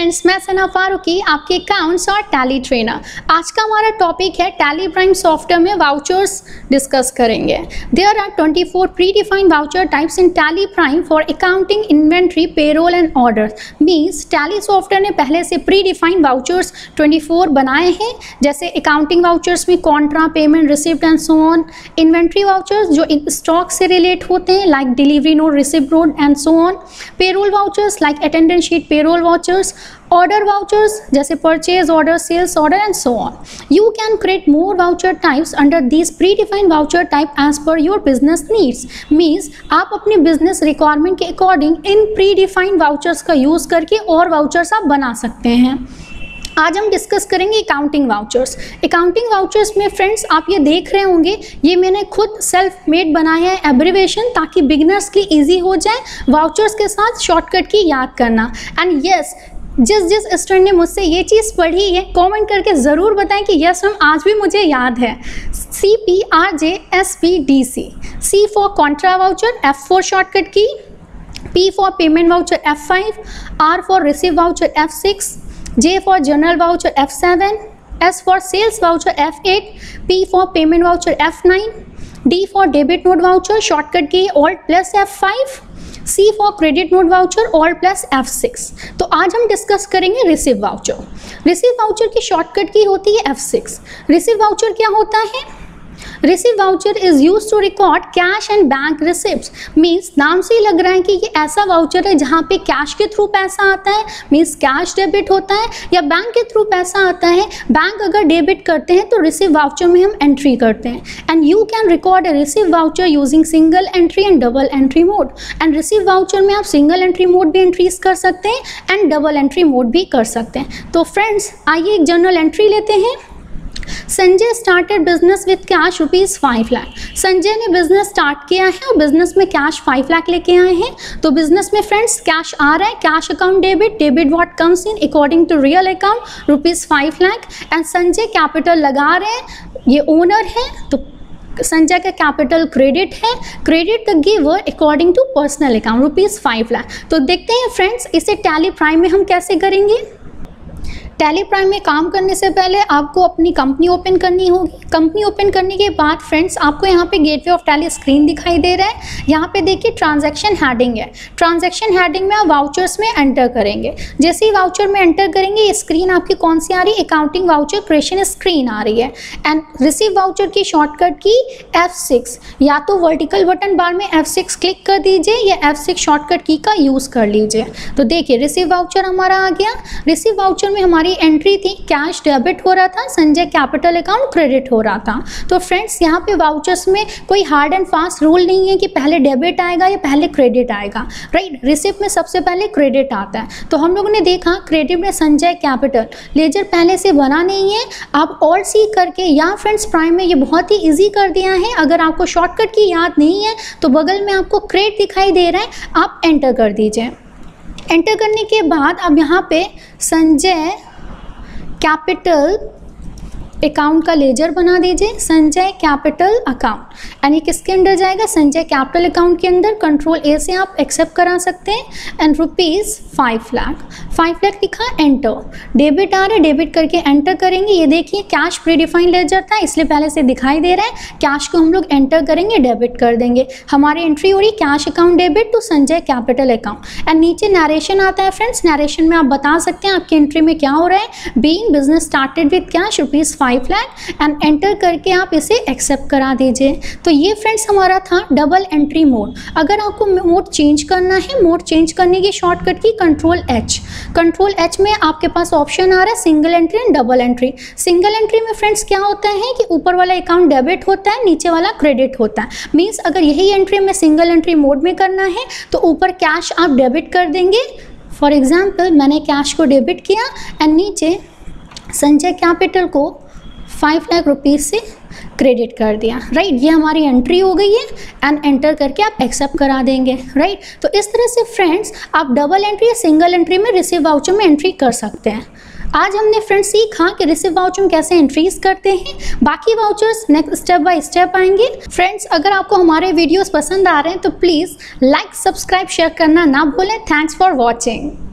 Friends, मैं सना फारूकी, आपके accounts और टैली ट्रेनर। आज का हमारा टॉपिक है टैली प्राइम सॉफ्टवेयर में वाउचर्स डिस्कस करेंगे। There are 24 predefined voucher types in Tally Prime for accounting, inventory, payroll and order. Means Tally software ने पहले से प्री डिफाइंड वाउचर्स 24 बनाए हैं, जैसे अकाउंटिंग वाउचर्स में contra, payment, receipt and so on. Inventory vouchers जो stock से relate होते हैं like delivery note, receipt note and so on. Payroll vouchers like attendance sheet, payroll vouchers. Order vouchers जैसे purchase order, sales order and so on. You can create more voucher types under these predefined voucher type as per your business needs. Means आप अपने business requirement के according इन predefined vouchers का use करके और vouchers आप बना सकते हैं। आज हम डिस्कस करेंगे अकाउंटिंग वाउचर्स। अकाउंटिंग वाउचर्स में फ्रेंड्स आप ये देख रहे होंगे, ये मैंने खुद सेल्फ मेड बनाया है एब्रिवेशन, ताकि बिगिनर्स के लिए ईजी हो जाए वाउचर्स के साथ शॉर्टकट की याद करना। एंड यस, जिस स्टूडेंट ने मुझसे ये चीज़ पढ़ी है कमेंट करके ज़रूर बताएं कि यस मैम आज भी मुझे याद है। CPRJSPDC, C for contra voucher, F for shortcut key, P for payment voucher F5, R for receive voucher F6, J for journal voucher F7, S for sales voucher F8, P for payment voucher F9, D for debit note voucher shortcut key Alt plus F5, C for credit note voucher Alt plus F6। तो आज हम discuss करेंगे receive voucher. Receive voucher की shortcut key होती है F6। Receive voucher क्या होता है? Receive voucher is use to record cash and bank receipts. Means नाम से ही लग रहा है कि ये ऐसा वाउचर है जहाँ पे कैश के थ्रू पैसा आता है, मीन्स कैश डेबिट होता है, या बैंक के थ्रू पैसा आता है। बैंक अगर डेबिट करते हैं तो रिसीव वाउचर में हम एंट्री करते हैं। And you can record a receive voucher using single entry and double entry mode. And receive voucher में आप सिंगल एंट्री मोड भी एंट्रीज कर सकते हैं एंड डबल एंट्री मोड भी कर सकते हैं। तो फ्रेंड्स आइए एक जनरल एंट्री लेते हैं। Sanjay started business with cash ₹5 lakh. Sanjay ने बिजनेस स्टार्ट किया है और बिजनेस में कैश 5 लाख लेके आए हैं। तो बिजनेस में फ्रेंड्स कैश आ रहा है, cash account debit what comes in according to real account ₹5 lakh. And Sanjay capital लगा रहे हैं, ये ओनर है तो संजय का कैपिटल क्रेडिट है, credit the giver according to personal account ₹5 lakh. तो देखते हैं फ्रेंड्स इसे टैली प्राइम में हम कैसे करेंगे। टैली प्राइम में काम करने से पहले आपको अपनी कंपनी ओपन करनी होगी। कंपनी ओपन करने के बाद फ्रेंड्स आपको यहाँ पे गेटवे ऑफ टैली स्क्रीन दिखाई दे रहा है। यहाँ पे देखिए ट्रांजैक्शन हेडिंग है। ट्रांजैक्शन हेडिंग में आप वाउचर्स में एंटर करेंगे। जैसे ही वाउचर में एंटर करेंगे ये स्क्रीन आपकी कौन सी आ रही है? अकाउंटिंग वाउचर क्रिएशन स्क्रीन आ रही है। एंड रिसीव वाउचर की शॉर्टकट की F6, या तो वर्टिकल बटन बार में F6 क्लिक कर दीजिए या F6 शॉर्टकट की का यूज़ कर लीजिए। तो देखिए रिसीव वाउचर हमारा आ गया। रिसीव वाउचर में हमारी एंट्री थी, कैश डेबिट हो रहा था, संजय कैपिटल अकाउंट क्रेडिट हो रहा था। तो फ्रेंड्स यहाँ पे वाउचर्स में कोई हार्ड एंड फास्ट रूल नहीं है कि पहले डेबिट आएगा या पहले क्रेडिट आएगा, राइट। रिसिप्ट में सबसे पहले क्रेडिट आता है। तो हम लोगों ने देखा क्रेडिट में संजय कैपिटल, लेजर पहले से बना नहीं है, आप Alt C करके या फ्रेंड्स प्राइम में ये बहुत ही ईजी कर दिया है। अगर आपको शॉर्टकट की याद नहीं है तो बगल में आपको क्रेडिट दिखाई दे रहा है, आप एंटर कर दीजिए। एंटर करने के बाद अब यहाँ पे संजय कैपिटल अकाउंट का लेजर बना दीजिए, संजय कैपिटल अकाउंट। यानी किसके अंदर जाएगा? संजय कैपिटल अकाउंट के अंदर। कंट्रोल A से आप एक्सेप्ट करा सकते हैं। एंड ₹5 लाख लिखा, एंटर। डेबिट आ रहा है, डेबिट करके एंटर करेंगे। ये देखिए कैश प्री डिफाइंड लेजर था इसलिए पहले से दिखाई दे रहा है। कैश को हम लोग एंटर करेंगे, डेबिट कर देंगे। हमारी एंट्री हो रही cash account debit to Sanjay capital account. And नीचे नरेशन आता है फ्रेंड्स। नरेशन में आप बता सकते हैं आपकी एंट्री में क्या हो रहा है। Being business started with cash ₹5 lakh and enter करके आप इसे एक्सेप्ट करा दीजिए। तो ये फ्रेंड्स हमारा था डबल एंट्री मोड। अगर आपको मोड चेंज करना है, मोड चेंज करने की शॉर्टकट की कंट्रोल H में आपके पास ऑप्शन आ रहा है single entry and double entry. Single entry में फ्रेंड्स क्या होता है कि ऊपर वाला अकाउंट डेबिट होता है, नीचे वाला क्रेडिट होता है। मीन्स अगर यही एंट्री में सिंगल एंट्री मोड में करना है तो ऊपर कैश आप डेबिट कर देंगे। फॉर एग्जाम्पल मैंने कैश को डेबिट किया एंड नीचे संजय कैपिटल को ₹5 लाख से क्रेडिट कर दिया, राइट। ये हमारी एंट्री हो गई है एंड एंटर करके आप एक्सेप्ट करा देंगे, राइट। तो इस तरह से फ्रेंड्स आप डबल एंट्री या सिंगल एंट्री में रिसीव वाउचर में एंट्री कर सकते हैं। आज हमने फ्रेंड्स सीखा कि रिसीव वाउचर में कैसे एंट्रीज करते हैं। बाकी vouchers next step by step आएंगे। फ्रेंड्स अगर आपको हमारे वीडियोस पसंद आ रहे हैं तो प्लीज़ लाइक, सब्सक्राइब, शेयर करना ना भूलें। Thanks for watching.